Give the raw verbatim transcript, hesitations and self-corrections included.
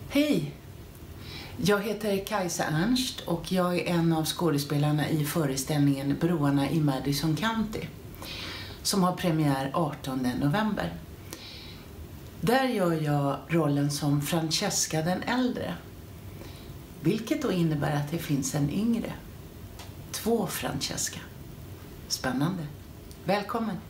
Hej! Jag heter Kajsa Ernst och jag är en av skådespelarna i föreställningen Broarna i Madison County som har premiär artonde november. Där gör jag rollen som Francesca den äldre, vilket då innebär att det finns en yngre. Två Francesca. Spännande. Välkommen!